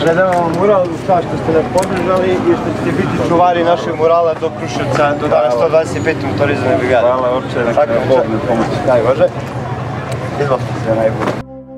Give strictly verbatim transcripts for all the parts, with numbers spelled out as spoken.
predamo vam mural kao što ste nas podržali i što ćete biti čuvari našeg murala do Kruševca, do dana sto dvadeset pete motorizovane brigade. Hvala, oče, neka Bog mi pomoći. Daj Bože. Idemo. Sve najbolje.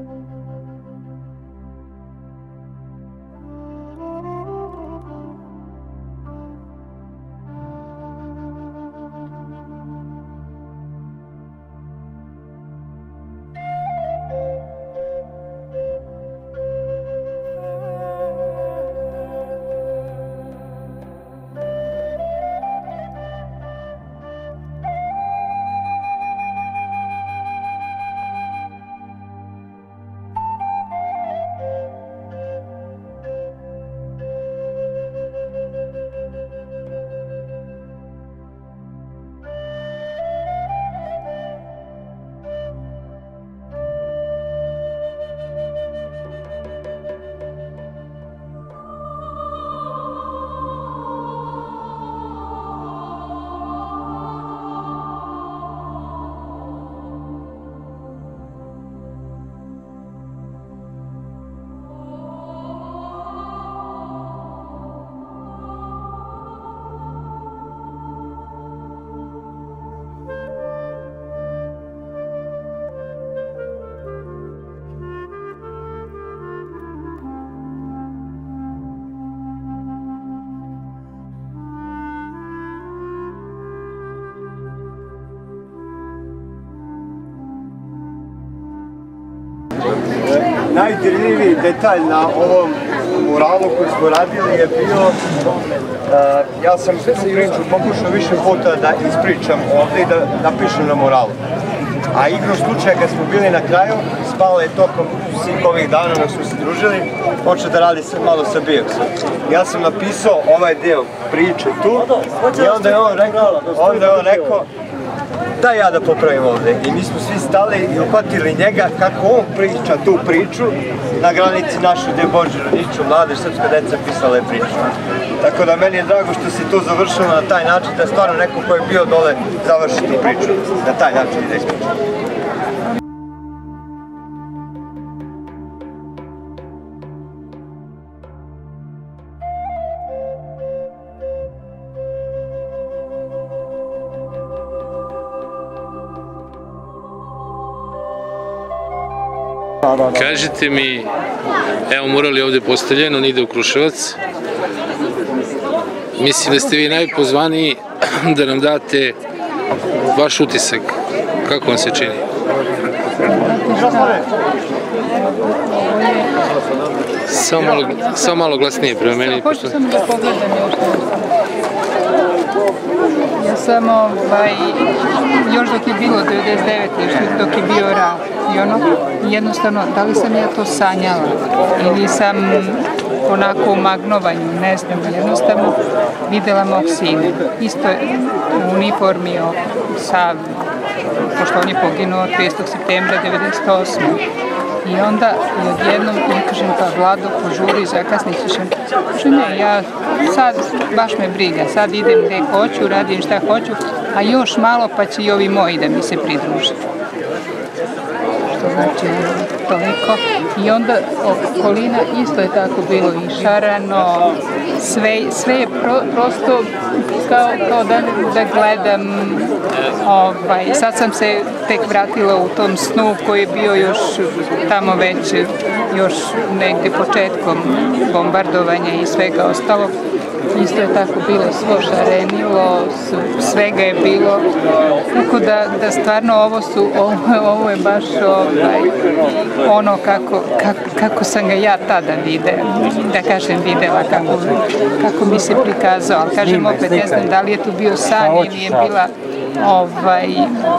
Najdirljiviji detalj na ovom muralu koji smo radili je bio, ja sam tu priču pokušao više puta da ispričam ovdje i da napišem na muralu. A igru slučaja kad smo bili na kraju, spala je tokom svih ovih dana dok smo se družili, počeo da radi malo sa Bijeksom. Ja sam napisao ovaj deo priče tu i onda je on rekao, onda je on rekao daj ja da popravim ovdje. I mi smo svi stali i uhvatili njega kako on priča tu priču na granici naše gdje Božji rodiču, mladež, srpska deca pisala je priču. Tako da meni je drago što se to završilo na taj način, da stvarno neko ko je bio dole završi tu priču. Na taj način da ispriča. Kažite mi, evo mural je ovdje postavljen, on ide u Kruševac. Mislim da ste vi najpozvaniji da nam date vaš utisak. Kako vam se čini? Samo malo glasnije prema meni. Hoću samo da pogledam još. Ja sam još dok je bilo devedeset devete dok je bio rat i ono, jednostavno, da li sam ja to sanjala ili sam onako u magnovanju, ne znam, jednostavno videla mog sina. Isto je u uniformi sa, pošto on je poginuo tridesetog septembra devedeset osme I onda odjednom ja kažem pa Vlado požuri, zakasnit ćeš. Kaže ne, ja sad baš me briga, sad idem gdje hoću, radim šta hoću, a još malo pa će i ovi moji da mi se pridruže. Što znači toliko. I onda okolina isto je tako bilo i šarano, sve, sve je pro, prosto kao, kao da, da gledam. Ovaj, sad sam se tek vratila u tom snu koji je bio još tamo već, još negdje početkom bombardovanja i svega ostalog. Isto je tako bilo, svo šarenilo, svega je bilo, tako da, da stvarno ovo su, ovo, ovo je baš ovaj, ono kako, kako, kako sam ga ja tada vide, da kažem videla, kako, kako mi se prikazao, ali kažem opet ne znam da li je tu bio san ili je bila ovaj,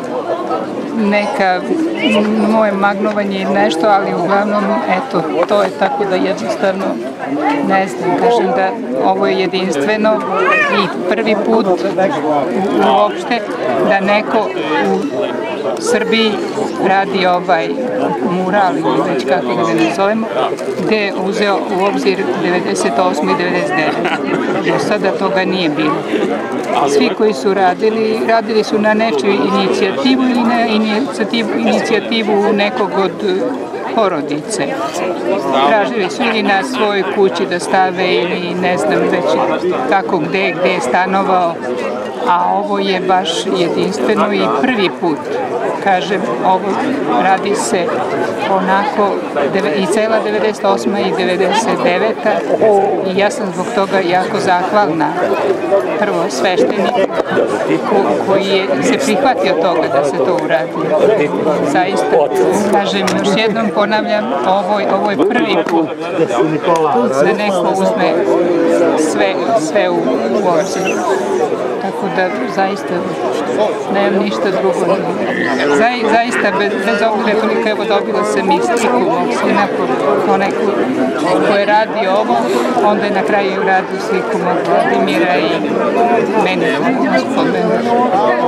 neka moje magnovanje ili nešto, ali uglavnom, eto, to je tako da jednostavno, ne znam, kažem da ovo je jedinstveno i prvi put uopšte da neko u Srbiji radi ovaj mural ili već kako ga ne nazovemo, gde je uzeo u obzir devedeset osme i devedeset devete Do sada toga nije bilo. Svi koji su radili, radili su na nečiju inicijativu ili na inicijativu, inicijativu nekog od porodice. Tražili su ili na svojoj kući da stave ili ne znam već kako gde, gde je stanovao, a ovo je baš jedinstveno i prvi put. Kažem, ovo radi se onako i cela devedeset osma i devedeset deveta i ja sam zbog toga jako zahvalna prvo svešteniku koji je se prihvatio toga da se to uradi. Zaista, kažem, još jednom ponavljam, ovo, ovo je prvi put da neko uzme sve, sve u, u obzir. Tako da zaista nemam ništa drugo. Za, zaista, bez, bez obzira koliko evo dobila sam i sliku mog sina, onaj ko, ko je radi ovo, onda je na kraju uradio sliku mog Vladimira i meni spomenu.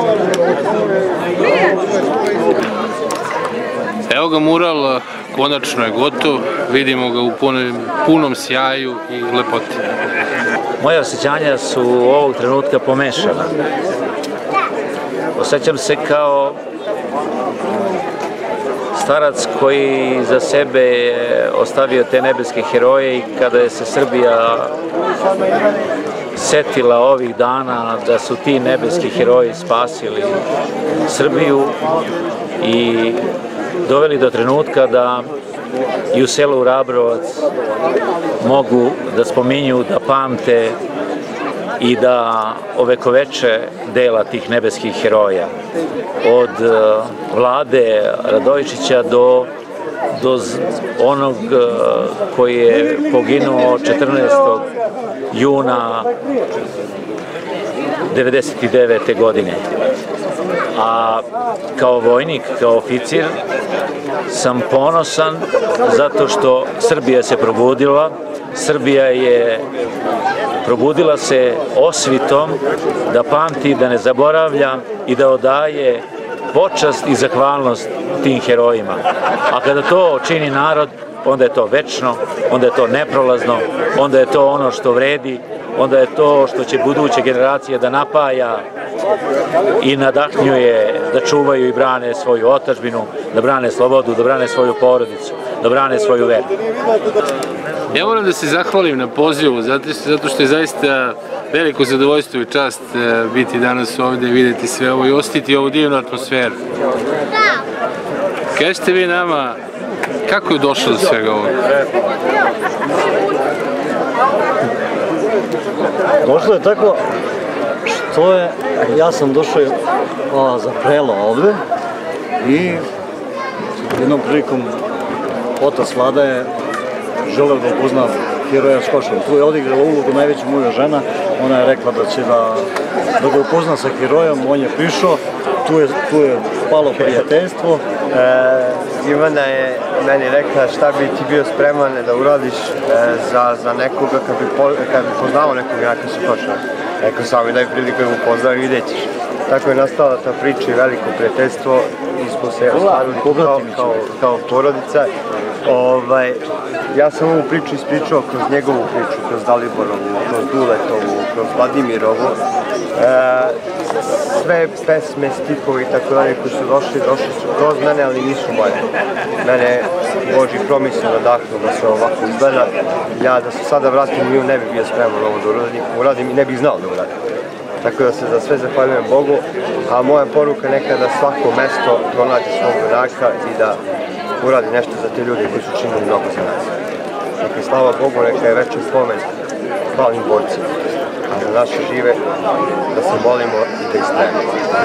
Evo ga, mural konačno je gotov, vidimo ga u punom, punom sjaju i lepoti. Moje osjećanja su ovog trenutka pomešana. Osjećam se kao starac koji za sebe je ostavio te nebeske heroje i kada je se Srbija setila ovih dana da su ti nebeski heroji spasili Srbiju i doveli do trenutka da i u selu Rabrovac mogu da spominju, da pamte i da ovekoveče dela tih nebeskih heroja. Od Vlade Radojičića do, do onog koji je poginuo četrnaestog juna devedeset devete godine. A kao vojnik, kao oficir, sam ponosan zato što Srbija se probudila. Srbija je probudila se osvitom da pamti, da ne zaboravlja i da odaje počast i zahvalnost tim herojima. A kada to čini narod, onda je to večno, onda je to neprolazno, onda je to ono što vredi, onda je to što će buduće generacije da napaja i nadahnjuje da čuvaju i brane svoju otadžbinu, da brane slobodu, da brane svoju porodicu, da brane svoju veru. Ja moram da se zahvalim na pozivu, zato što je zaista veliko zadovoljstvo i čast biti danas ovde, videti sve ovo i osjetiti ovu divnu atmosferu. Kažete vi nama, kako je došlo do svega ovoga? Došlo je tako što je, ja sam došao a, za prelo ovde i jednom prilikom otac Vlada je želeo da upozna heroja Škošom. Tu je odigrala ulogu najveća moja žena, ona je rekla da će da, da ga upozna sa herojom, on je prišao, tu je, tu je palo prijateljstvo. E, Ivana je meni rekla šta bi ti bio spreman da uradiš e, za, za nekoga kad bi, po, kad bi poznao nekog jaka Škoša. Rekao sam mi daj priliku da mu poznao i vidjet ćeš. Tako je nastala ta priča i veliko prijateljstvo i smo se ostvarili kao, kao, kao porodica. Ovaj, ja sam ovu priču ispričao kroz njegovu priču, kroz Daliborovu, kroz Duletovu, kroz Vladimirovu. E, sve pesme, stihovi i tako dalje koji su došli, došli su kroz mene, ali nisu moje. Mene Božji promisao nadahnuo da se ovako izgleda. Ja da se sada vratim nju ne bi bio spreman ovo da uradim, uradim i ne bih znao da uradim. Tako da se za sve zahvaljujem Bogu, a moja poruka neka da svako mesto pronađe svog junaka i da uradi nešto za te ljude koji su činili mnogo za nas. Dakle, slava Bogu, neka je večer spomen slavnim borcima, a za naše žive da se molimo i da istrajemo.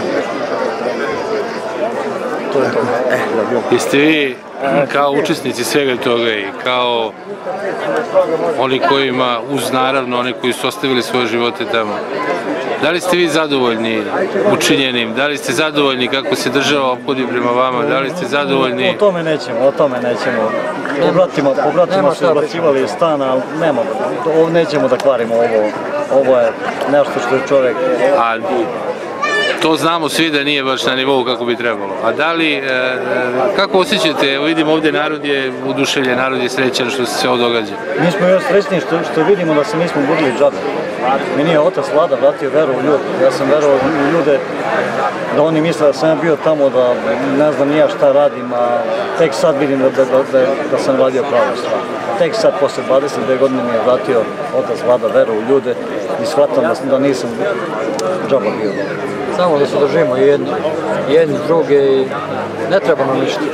To je to. Jeste vi kao učesnici svega toga i kao oni kojima, uz naravno oni koji su ostavili svoje živote tamo, da li ste vi zadovoljni učinjenim, da li ste zadovoljni kako se država ophodi prema vama, da li ste zadovoljni? O tome nećemo, o tome nećemo. Po bratima, po bratima su izbacivali iz stana, ali nema, nećemo da kvarimo ovo. Ovo je nešto što je čovjek... A to znamo svi da nije baš na nivou kako bi trebalo. A da li, kako osjećate, evo vidimo ovdje narod je oduševljen, narod je srećan što se sve ovo događa. Mi smo još srećni što, što vidimo da se nismo budili džabe. Meni je otac Vlada vratio veru u ljude. Ja sam verovao u ljude da oni misle da sam ja bio tamo, da ne znam ni ja šta radim, a tek sad vidim da, da, da, da sam radio pravu stvar. Tek sad, posle dvadeset dve godine, mi je vratio otac Vlada veru u ljude i shvatam da, da nisam džaba bio. Samo da se držimo jedni, jedni druge i ne treba nam ništa.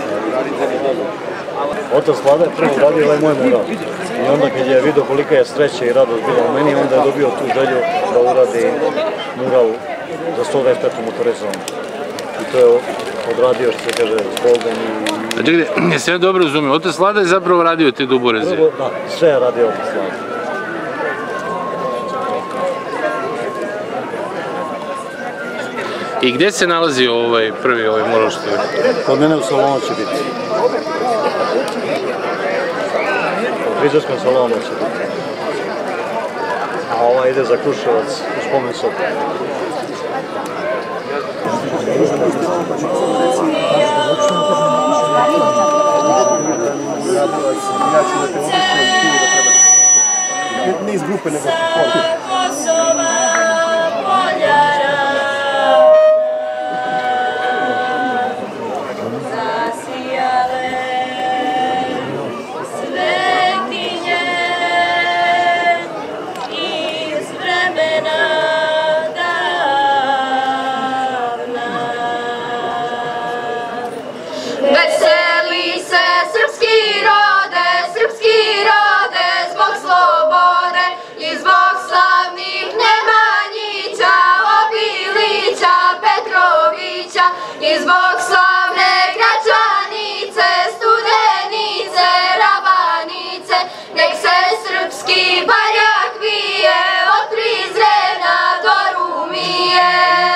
Otac Vlada je prvo uradio ovaj moj mural. I onda kad je vidio kolika je sreća i radost bila u meni, onda je dobio tu želju da uradi mural za sto dvadeset petu motorizovanu. I to je odradio, što se kaže, s Bogom i... Čekajte, jesam ja dobro razumio, otac Vlada je zapravo radio te duboreze? Da, sve je radio otac Vlada. I gde se nalazi ovaj prvi ovaj mural što je? Kod mene u salonu će biti. U frizerskom salonu će biti. A ova ide za Kruševac u spomen sobu. Ne iz grupe, nego pola. Veseli se srpski rode, srpski rode, zbog slobode i zbog slavnih Nemanjića, Obilića, Petrovića i zbog slavne Gračanice, Studenice, Rabanice. Nek se srpski barjak vije od Prizrena do Rumije.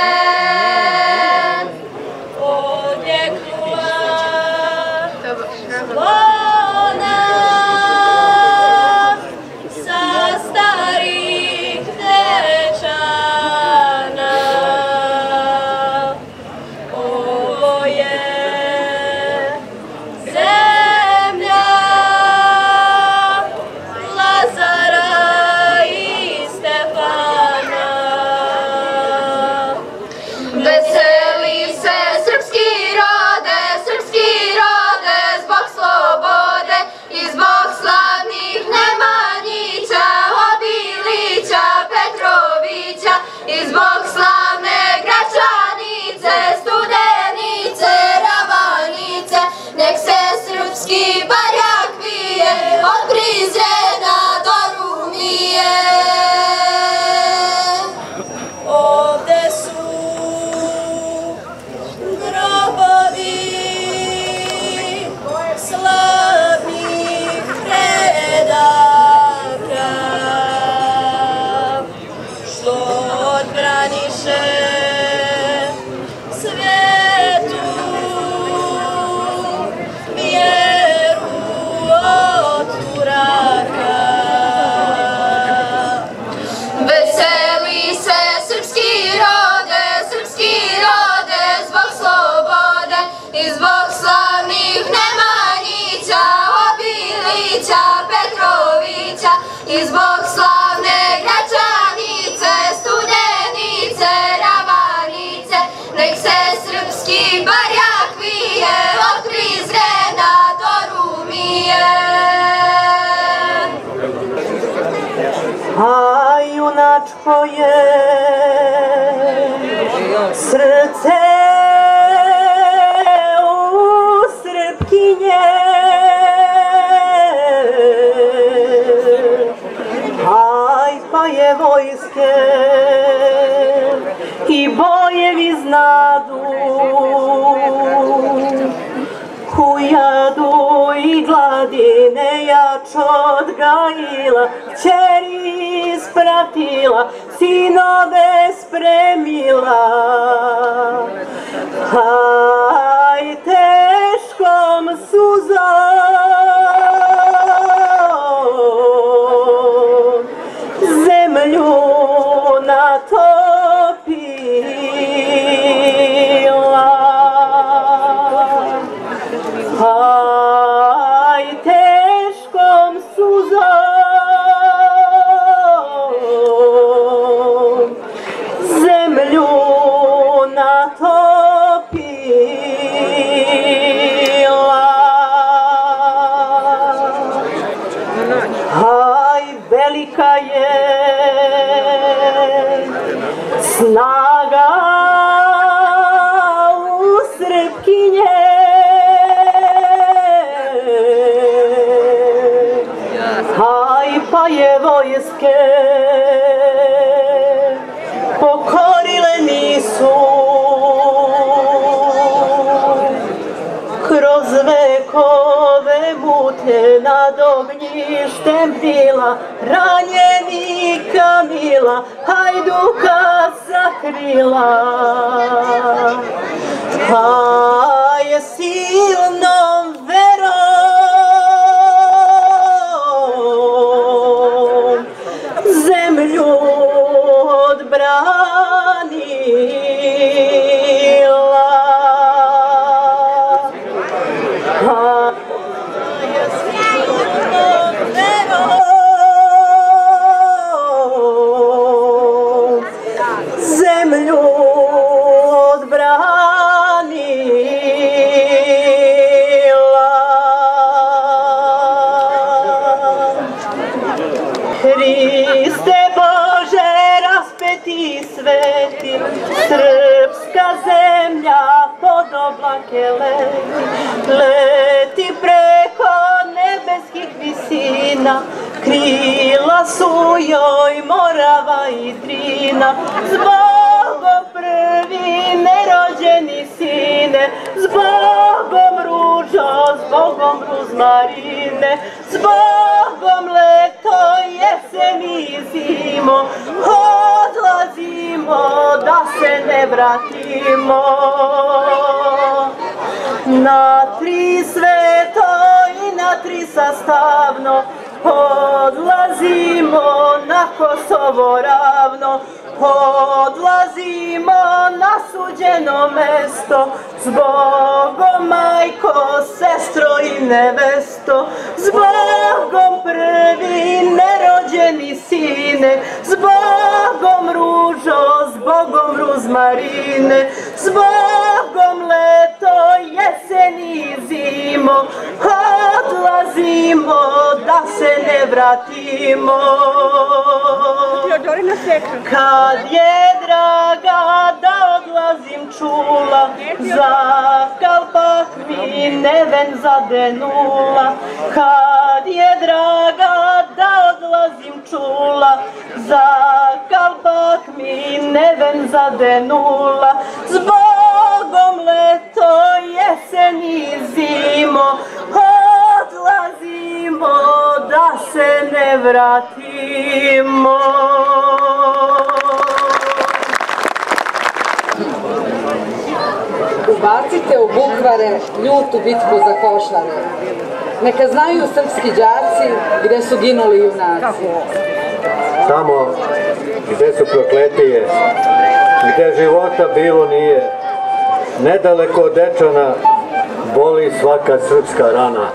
Veseli se srpski rode, srpski rode, zbog slobode i zbog slavnih Nemanjića, Obilića, Petrovića i zbog slavne Gračanice, Studenice, Rabanice. Nek se srpski barjak vije od Prizrena do Rumije. Ovde su grobovi slavnih predaka, što odbraniše svetu vjeru od Turaka. Veseli se srpski rode, srpski rode, zbog slobode i zbog slavnih Nemanjića, Obilića, Petrovića i zbog slavne Gračanice, Studenice, Rabanice. Nek se srpski barjak vije od Prizrena do Rumije. A junačko je srce u Srpkinje, aj pa je vojske i bojevi znadu, kujadu i gladine jač odgajila, kćeri ispratila, sinove spremila. Aj teškom suzom zemlju natopila. Aj teškom suzom snaga u Srpkinje. Aj pa je vojske pokorile nisu, kroz vekove mutnje nad ognjištem bila ranjenika mila, Hajduka sakrila. Pa je silnom verom zemlju odbranila. Pa je silnom verom zemlju odbranila. Hriste Bože raspeti sveti, srpska zemlja pod oblake leti, leti preko nebeskih visina, krila su joj Morava i Drina. Zbogom prvi nerođeni sine, zbogom ružo, zbogom ruzmarine, zbogom leto, jesen i zimo, odlazimo da se ne vratimo. Na tri sveto i na tri sastavno odlazimo na Kosovo ravno, odlazimo na suđeno mesto, zbogom majko, sestro i nevesto, zbogom prvi nerođeni sine, zbogom ružo, zbogom ruzmarine, zbogom leto, jesen i zimo, odlazimo da se ne vratimo. Kad je draga da odlazim čula, za kalpak mi neven zadenula. Kad je draga da odlazim čula, za kalpak mi neven zadenula. Zbogom leto, jesen i zimo, odlazimo da se ne vratimo. Ubacite u bukvare ljutu bitku za Košare. Neka znaju srpski đaci gde su ginuli junaci. Tamo gde su prokletije, gde života bilo nije, nedaleko od Dečana boli svaka srpska rana.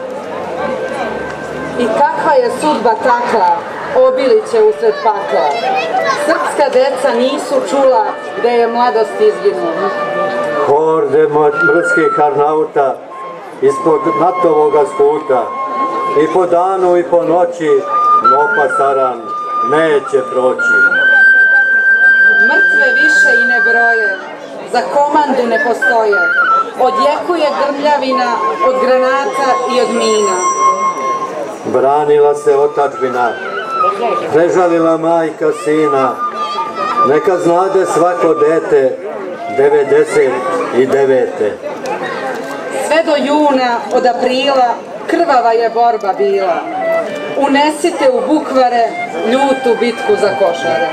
I kakva je sudba takva, obiliće usred pakla. Srpska deca nisu čula gde je mladost izginula. Horde mrskih arnauta ispod NATO-voga skuta, i po danu i po noći nopa saran neće proći. Mrtve više i ne broje, za komandu ne postoje, odjekuje grmljavina od granata i od mina. Branila se otadžbina, prežalila majka sina, neka znade svako dete devedeset devete. Sve do juna od aprila krvava je borba bila. Unesite u bukvare ljutu bitku za Košare.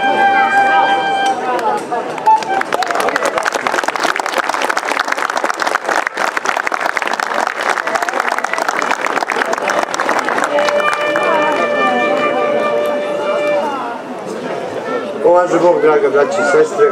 Pomaže Bog, draga braći i sestre.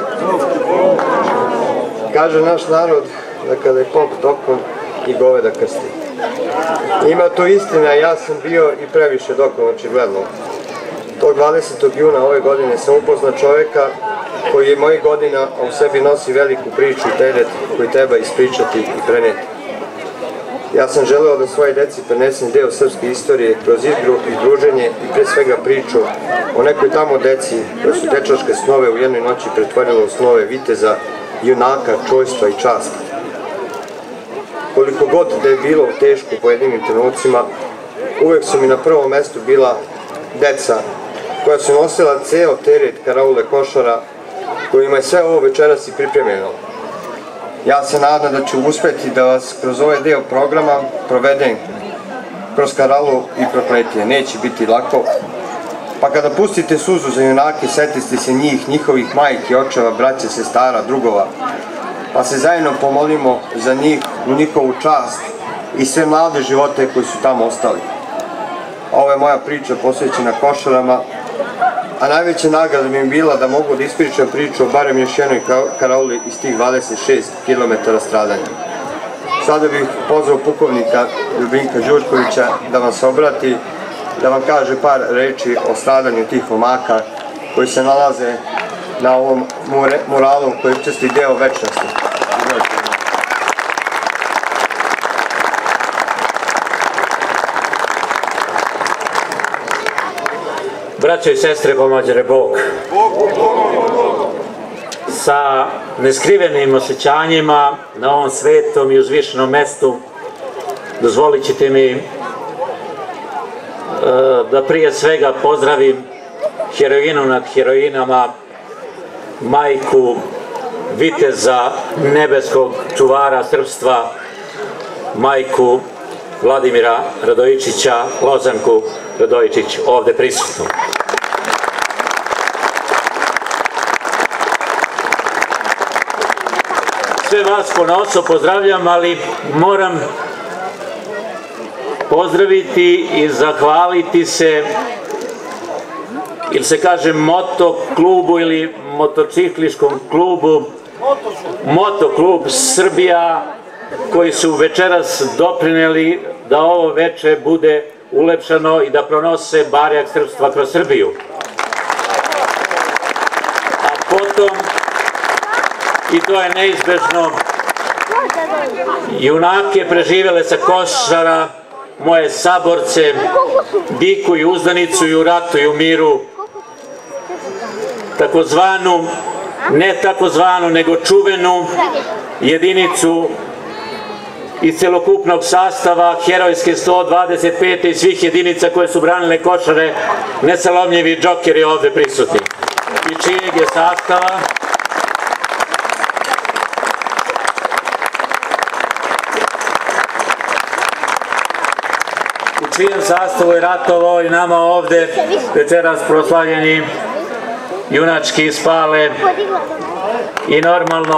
Kaže naš narod da kada je pop tokom i goveda krsti. Ima to istina, ja sam bio i previše dokom, očigledno. Tog dvadesetog juna ove godine sam upoznao čoveka koji je mojih godina, a u sebi nosi veliku priču i teret koji treba ispričati i preneti. Ja sam želeo da svoje deci prenesem deo srpske istorije kroz igru i druženje i pre svega priču o nekoj tamo deci koje su dečačke snove u jednoj noći pretvorile u snove viteza, junaka, čojstva i časti. Koliko god da je bilo teško u pojedinim trenucima, uvek su mi na prvom mestu bila deca koja su nosila ceo teret karaule Košara kojima je sve ovo večeras i pripremljeno. Ja se nadam da ću uspeti da vas kroz ovaj deo programa provedem kroz karalu i prokletije. Neće biti lako. Pa kada pustite suzu za junake, setite se njih, njihovih majki, očeva, braće, sestara, drugova. Pa se zajedno pomolimo za njih, u njihovu čast i sve mlade živote koji su tamo ostali. Ovo je moja priča posvećena Košarama, a najveća nagrada mi je bila da mogu da ispričam priču o barem još jednoj karauli iz tih dvadeset šest kilometara stradanja. Sada bih pozvao pukovnika Ljubinka Đurkovića da vam se obrati, da vam kaže par reči o stradanju tih momaka koji se nalaze na ovom muralu koji je česti deo večnosti. Braćo i sestre, pomođe Bog. Sa neskrivenim osjećanjima na ovom svetom i uzvišenom mestu dozvolit ćete mi da prije svega pozdravim heroinu nad heroinama, majku viteza nebeskog čuvara srpstva, majku Vladimira Radojičića, Lozanku Radojičić, ovde prisutnu. Sve vas ponosno pozdravljam, ali moram pozdraviti i zahvaliti se, ili se kaže moto klubu ili motocikliškom klubu, Motoklub Srbija, koji su večeras doprineli da ovo veče bude ulepšano i da pronose barjak srpstva kroz Srbiju. A potom, i to je neizbežno, junake preživele sa Košara, moje saborce, biku i uzdanicu i u ratu i u miru, takozvanu, ne takozvanu, nego čuvenu jedinicu iz celokupnog sastava herojske sto dvadeset pete i svih jedinica koje su branile Košare, nesalomljivi džokeri ovde prisutni. I čijeg je sastava u čijem sastavu je ratovao i nama ovde večeras proslavljeni junački spale i normalno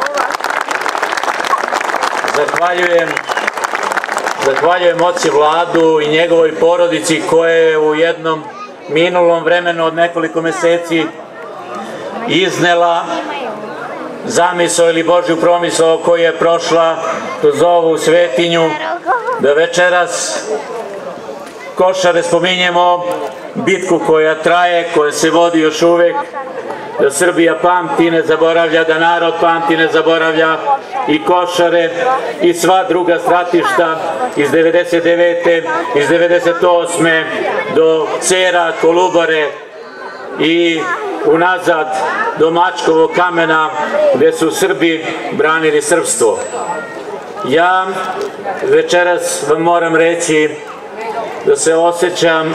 zahvaljujem zahvaljujem oci Vladu i njegovoj porodici koja je u jednom minulom vremenu od nekoliko meseci iznela zamisao ili Božju promisao koju je prošla kroz ovu svetinju da večeras Košare spominjemo, bitku koja traje, koja se vodi još uvek, da Srbija pamti, ne zaboravlja, da narod pamti, ne zaboravlja i Košare i sva druga stratišta iz devedeset devete, iz devedeset osme do Cera, Kolubare i unazad do Mačkovog kamena gde su Srbi branili srpstvo. Ja večeras vam moram reći da se osjećam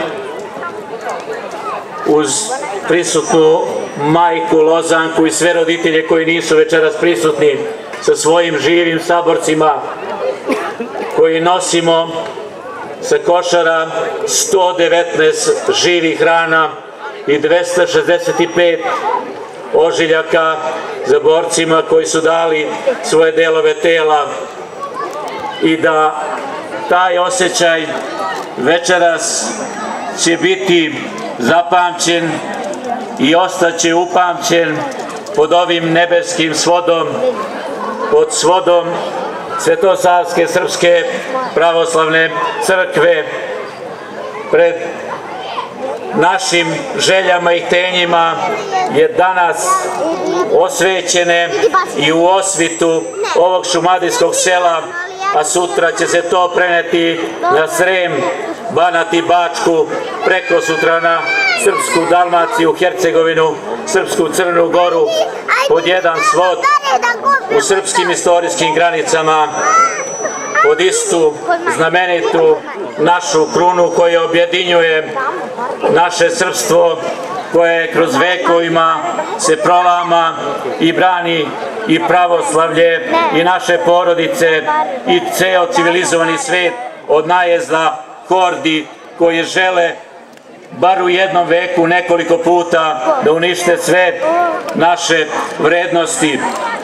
uz prisutnu majku Lozanku i sve roditelje koji nisu večeras prisutni sa svojim živim saborcima koji nosimo sa Košara sto devetnaest živih rana i dvesta šezdeset pet ožiljaka za borcima koji su dali svoje delove tela i da taj osjećaj večeras će biti zapamćen i ostaće upamćen pod ovim nebeskim svodom, pod svodom Svetosavske srpske pravoslavne crkve, pred našim željama i htenjima je danas osvećene i u osvitu ovog šumadijskog sela a sutra će se to preneti na Srem, Banat i Bačku, preko sutra na Srpsku Dalmaciju, Hercegovinu, Srpsku Crnu Goru, pod jedan svod u srpskim istorijskim granicama, pod istu znamenitu našu krunu koja objedinjuje naše srpstvo, koje kroz vekovima se prolama i brani i pravoslavlje i naše porodice i ceo civilizovani svet od najezda hordi koje žele bar u jednom veku nekoliko puta da unište sve naše vrednosti.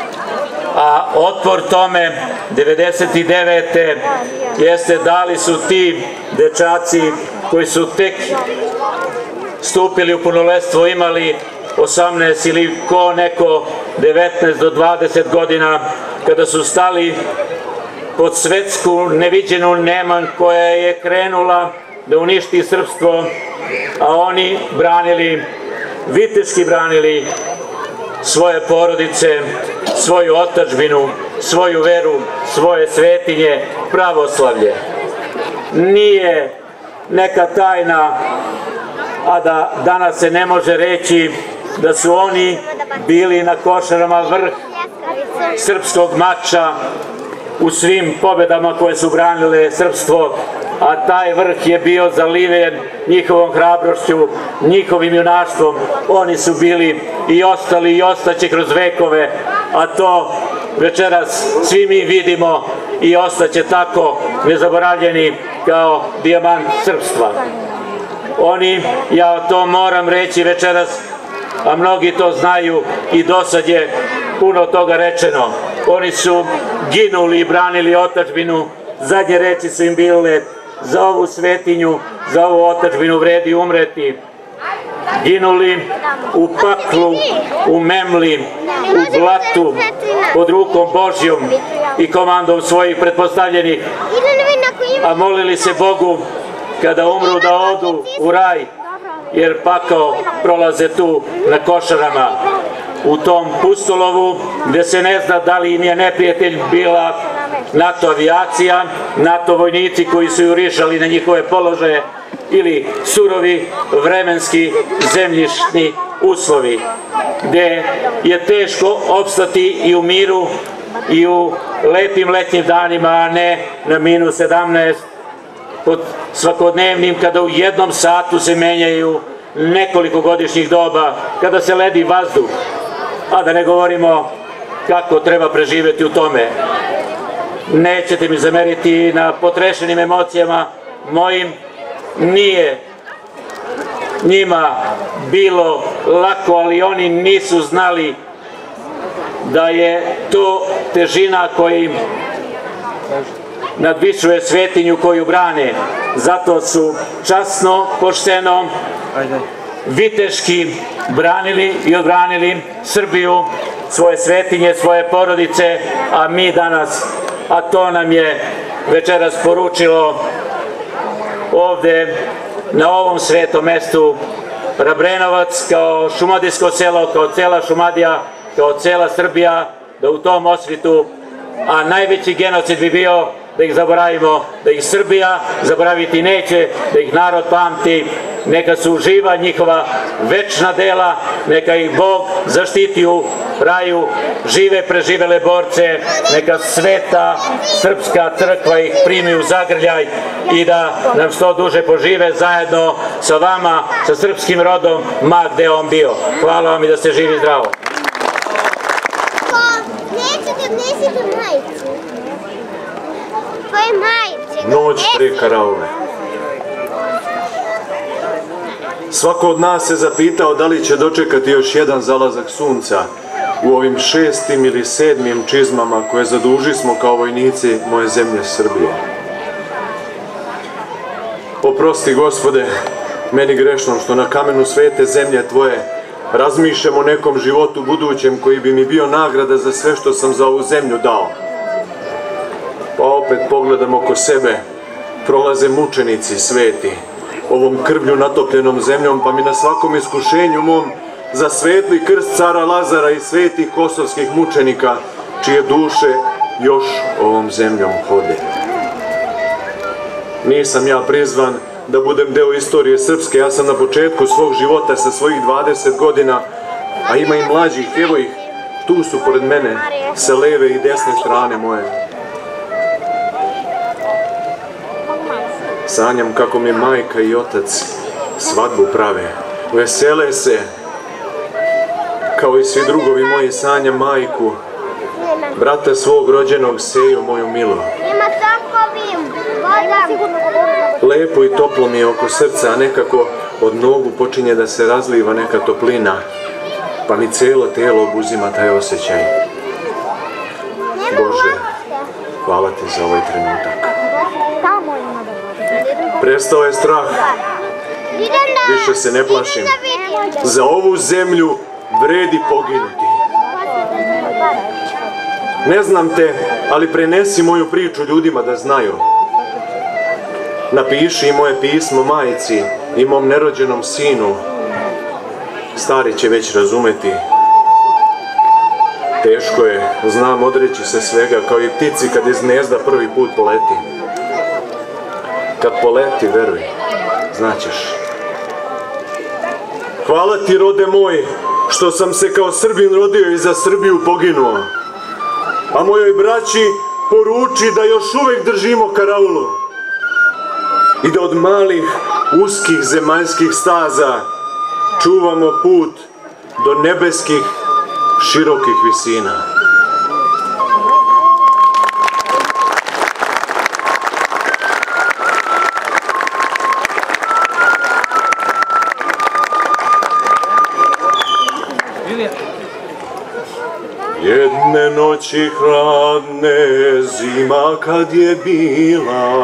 A otpor tome devedeset devete jeste dali su ti dečaci koji su tek stupili u punoletstvo, imali osamnaest ili ko neko devetnaest do dvadeset godina, kada su stali pod svetsku neviđenu neman koja je krenula da uništi srpstvo, a oni branili, viteški branili svoje porodice, svoju otadžbinu, svoju veru, svoje svetinje, pravoslavlje. Nije neka tajna, a da danas se ne može reći da su oni bili na Košarama vrh srpskog mača u svim pobedama koje su branile srpstvo, a taj vrh je bio zaliven njihovom hrabrošću, njihovim junaštvom. Oni su bili i ostali i ostaće kroz vekove, a to večeras svi mi vidimo i ostaće tako nezaboravljeni kao dijamant srpstva. Oni, ja to moram reći večeras, a mnogi to znaju i dosad je puno toga rečeno, oni su ginuli i branili otadžbinu, zadnje reči su im bile: za ovu svetinju, za ovu otadžbinu vredi umreti. Ginuli u paklu, u memli, u blatu, pod rukom Božjom i komandom svojih pretpostavljenih, a molili se Bogu kada umru da odu u raj, jer pakao prolaze tu na Košarama, u tom pustolovu gde se ne zna da li im je neprijatelj bila NATO avijacija, NATO vojnici koji su jurišali na njihove položaje ili surovi vremenski zemljišni uslovi, gde je teško opstati i u miru i u lepim letnjim danima, a ne na minus sedamnaest, pod svakodnevnim, kada u jednom satu se menjaju nekoliko godišnjih doba, kada se ledi vazduh, a da ne govorimo kako treba preživeti u tome. Nećete mi zameriti na potrešenim emocijama mojim, nije njima bilo lako, ali oni nisu znali da je to težina koja im nadvišuje svetinju koju brane. Zato su časno, pošteno, viteški branili i odbranili Srbiju, svoje svetinje, svoje porodice, a mi danas, a to nam je večeras poručilo ovde na ovom svetom mestu Rabrenovac, kao šumadijsko selo, kao cela Šumadija, kao cela Srbija, da u tom osvitu, a najveći genocid bi bio da ih zaboravimo, da ih Srbija zaboraviti neće, da ih narod pamti, neka su živa njihova večna dela, neka ih Bog zaštiti u raju, žive preživele borce, neka sveta srpska crkva ih primi u zagrljaj i da nam što duže požive zajedno sa vama, sa srpskim rodom, ma gde on bio. Hvala vam i da ste živi i zdravo. Noć pre karaule. Svako od nas se zapitao da li će dočekati još jedan zalazak sunca u ovim šestim ili sedmim čizmama koje zadužismo kao vojnici moje zemlje Srbije. Oprosti, Gospode, meni grešnom što na kamenu svete zemlje Tvoje razmišljam o nekom životu budućem koji bi mi bio nagrada za sve što sam za ovu zemlju dao. Pa opet pogledam oko sebe, prolaze mučenici sveti, ovom krvlju natopljenom zemljom, pa mi na svakom iskušenju mom za svetli krst cara Lazara i svetih kosovskih mučenika, čije duše još ovom zemljom hode. Nisam ja prizvan da budem deo istorije srpske, ja sam na početku svog života sa svojih dvadeset godina, a ima i mlađih, evo ih, tu su pored mene, sa leve i desne strane moje. Sanjam kako mi majka i otac svadbu prave, vesele se, kao i svi drugovi moji, sanjam majku, brata svog rođenog Seju moju milu. Lepo i toplo mi je oko srca, a nekako od nogu počinje da se razliva neka toplina, pa mi cijelo tijelo obuzima taj osjećaj. Bože, hvala ti za ovaj trenutak. Prestao je strah, više se ne plašim. Za ovu zemlju vredi poginuti. Ne znam te, ali prenesi moju priču ljudima da znaju. Napiši moje pismo majici i mom nerođenom sinu. Stari će već razumeti. Teško je, znam odreći se svega, kao i ptici kad iz gnezda prvi put poleti. Kad poleti, veruj, znaćeš. Hvala ti, rode moj, što sam se kao Srbin rodio i za Srbiju poginuo. A mojoj braći poruči da još uvek držimo karaulu i da od malih, uskih zemaljskih staza čuvamo put do nebeskih, širokih visina. Jedne noći hladne, zima kad je bila,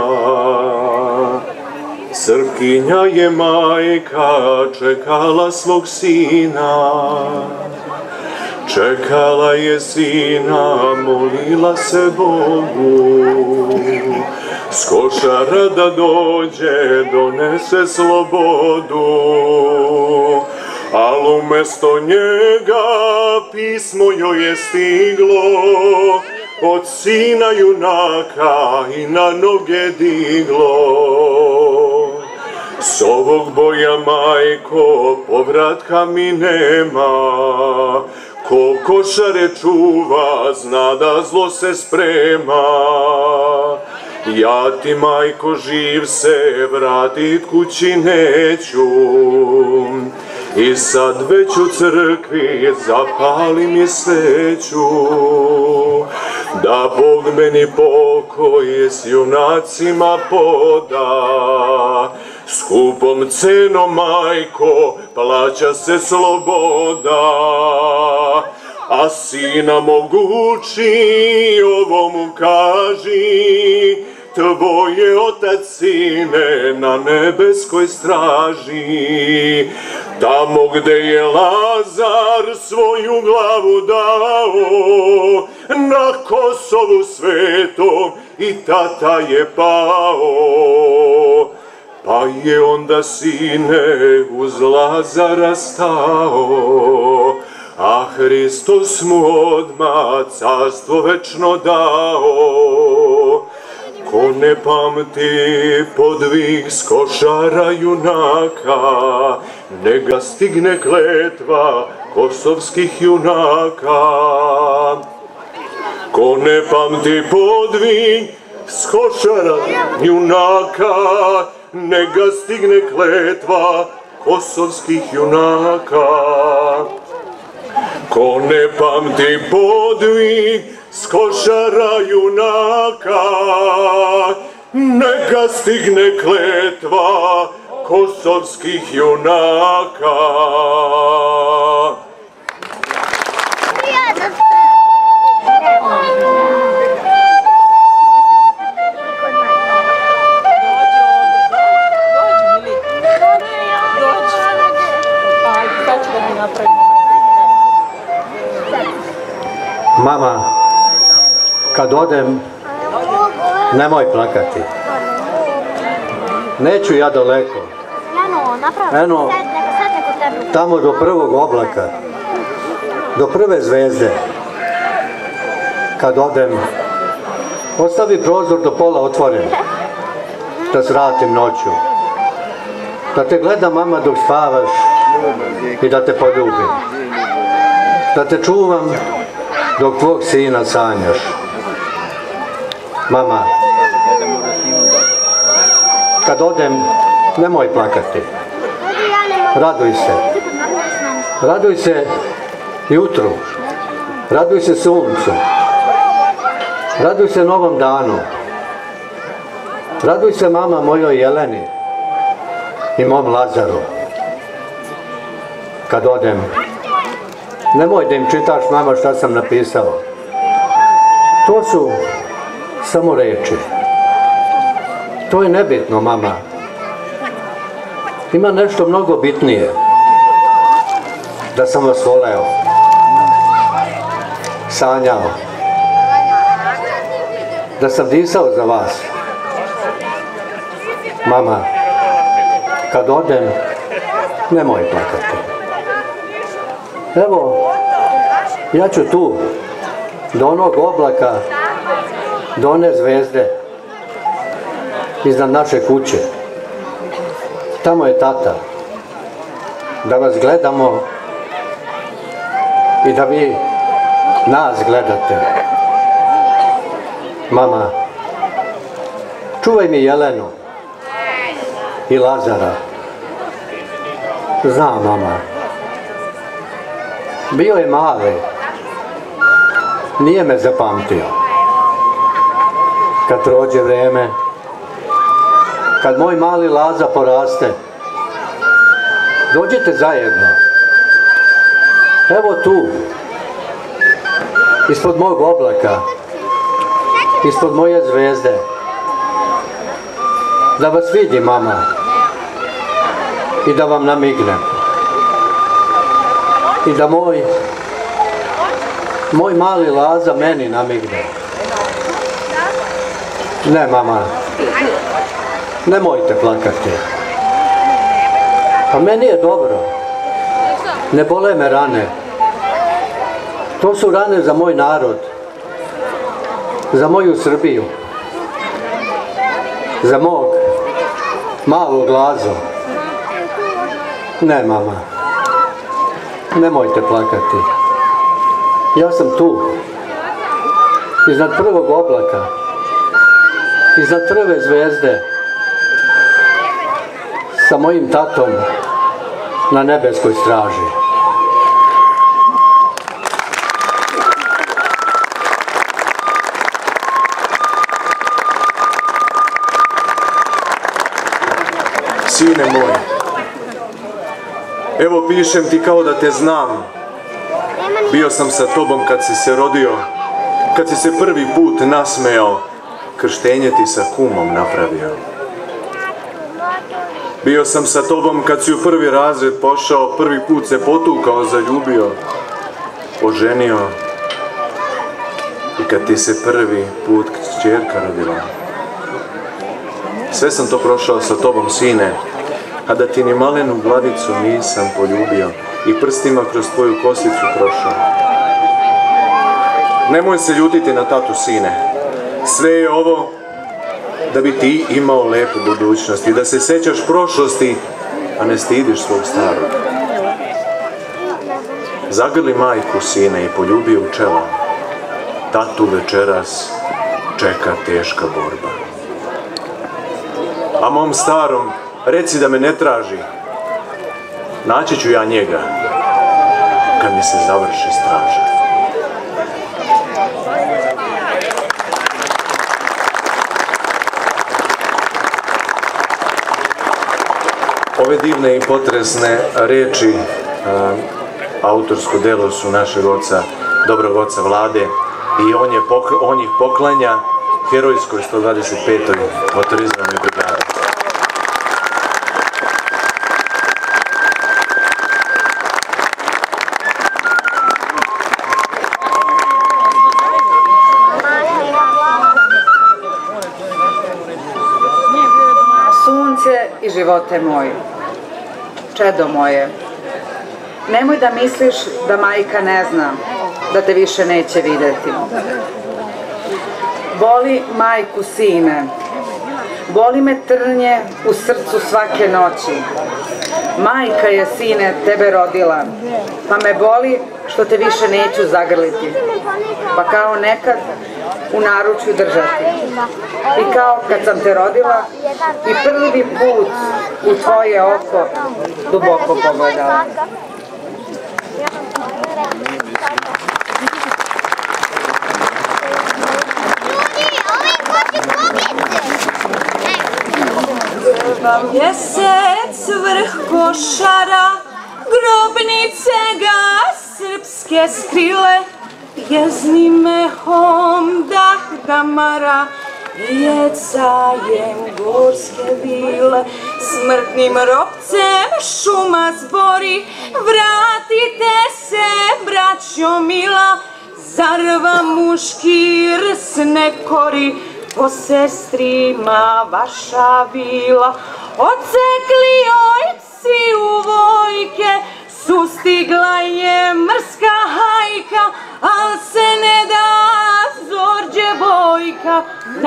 Srpkinja je majka čekala svog sina. Čekala je sina, molila se Bogu, s Košara da dođe, donese slobodu. Al umesto njega pismo joj je stiglo od sina junaka i na noge diglo. S ovog boja, majko, povratka mi nema, ko Košare čuva, zna da zlo se sprema. Ja ti, majko, živ se vratit kući neću, i sad već u crkvi zapalim je sveću, da Bog meni pokoj s junacima poda. Skupom cenom, majko, plaća se sloboda, a sina mogući ovo mu kaži, tvoje otac, sine, na nebeskoj straži. Tamo gde je Lazar svoju glavu dao, na Kosovu svetom i tata je pao. Pa je onda, sine, uz Lazara stao, a Hristos mu odmah carstvo večno dao. Ko ne pamti podvig s Košara junaka, neka stigne kletva kosovskih junaka. Ko ne pamti podvig s Košara junaka, neka stigne kletva kosovskih junaka. Ko ne pamti podvig s Košara junaka, neka stigne kletva kosovskih junaka. Mama, kad odem, nemoj plakati. Neću ja daleko. Eno, tamo do prvog oblaka, do prve zvezde. Kad odem, Ostavi prozor do pola otvoren, da svratim noću. Da te gleda mama dok spavaš i da te poljubim. Da te čuvam dok tvog sina sanjaš. Mama, kad odem, nemoj plakati. Raduj se. Raduj se jutru. Raduj se suncu. Raduj se novom danu. Raduj se mama mojoj Jeleni i mom Lazaru. Kad odem, nemoj da im čitaš mama šta sam napisao. To su samo reči. To je nebitno, mama. Ima nešto mnogo bitnije. Da sam vas voleo. Sanjao. Da sam disao za vas. Mama, kad odem, nemoj plakati. Evo, ja ću tu, do onog oblaka, do one zvezde, iznad naše kuće. Tamo je tata. Da vas gledamo i da vi nas gledate. Mama, čuvaj mi Jelenu i Lazara. Znam, mama. Bio je mali. Nije me zapamtio. Kad prođe vreme, kad moj mali Laza poraste, dođite zajedno. Evo tu, ispod mog oblaka, ispod moje zvezde, da vas vidi, mama, i da vam namignem. I da moj, moj mali Laza meni namigne. Ne, mama, nemojte plakati. A meni je dobro. Ne bole me rane. To su rane za moj narod. Za moju Srbiju. Za mog malog Lazu. Ne, mama. Nemojte plakati. Ja sam tu. Iznad prvog oblaka. Iznad prve zvezde. Sa mojim tatom na nebeskoj straži. Sine moj, evo pišem ti kao da te znam. Bio sam sa tobom kad si se rodio, kad si se prvi put nasmejao, krštenje ti sa kumom napravio. Bio sam sa tobom kad si u prvi razred pošao, prvi put se potukao, zaljubio, oženio i kad ti se prvi put kćerka rodila. Sve sam to prošao sa tobom, sine, a da ti ni malenu glavicu nisam poljubio i prstima kroz tvoju kosicu prošao. Nemoj se ljutiti na tatu, sine. Sve je ovo da bi ti imao lepu budućnost i da se sećaš prošlosti, a ne stidiš svog starog. Zagrli majku, sine, i poljubi u čelo. Tatu večeras čeka teška borba. A mom starom reci da me ne traži. Naći ću ja njega kad mi se završi straža. Ove divne i potresne reči, autorsko delo su našeg oca, dobrog oca Vlade, i on, je pokl on ih poklanja herojskoj sto dvadeset petoj motorizovanoj brigadi. Sunce i živote moji, čedo moje, nemoj da misliš da majka ne zna da te više neće videti. Boli majku sine, boli me trnje u srcu svake noći. Majka je, sine, tebe rodila, pa me boli što te više neću zagrliti, pa kao nekad u naručju držati. I kao kad sam te rodila i prvi put u tvoje oko duboko pogledala. Mjesec vrh košara, grobnice ga srpske skrile, jeznim mehom dah damara, jecajem gorske vile, smrtnim ropcem šuma zbori, vratite se, braćo mila, zar vam muški rs ne kori, po sestrima vaša vila. Odsekli ojci u vojke, sustigla je mrska hajka, al se ne da Zorđe Bojka,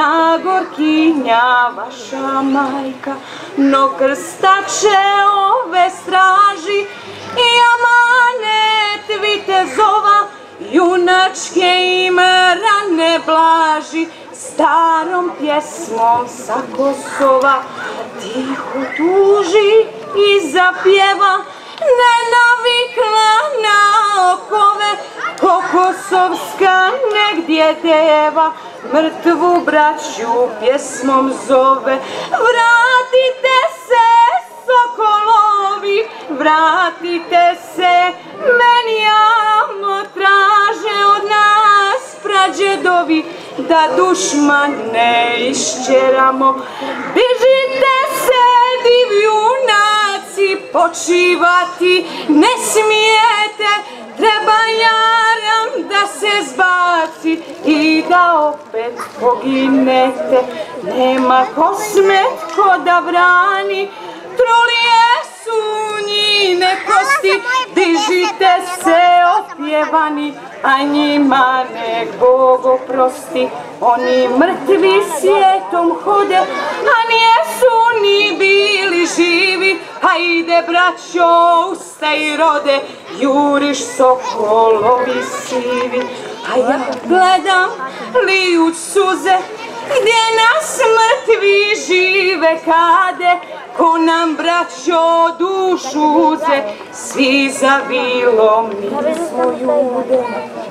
nagorkinja vaša majka. No krstače ove straži i amanet vitezova, junačke im rane blaži, starom pjesmom sa Kosova tiho tuži i zapjeva, ne navikla na okove, ko kosovska negdje deva, mrtvu braću pjesmom zove. Vratite se, sokolovi, vratite se, meni amo traže od nas prađedovi, da dušmane išćeramo. Bižite se, divjunaci, počivati ne smijete, treba jaram da se zbaci i da opet poginete. Nema ko smet ko da brani, trulije su njine kosti, dižite se opjevani, a njima nek Bog oprosti. Oni mrtvi svijetom hode, a nijesu ni bili živi, hajde braćo, ustaj rode, juriš sokolovi sivi. A ja gledam lijuć suze, gdje nas mrtvi žive kade, ko nam braćo dušu uze, svi za vilom mi smo jude.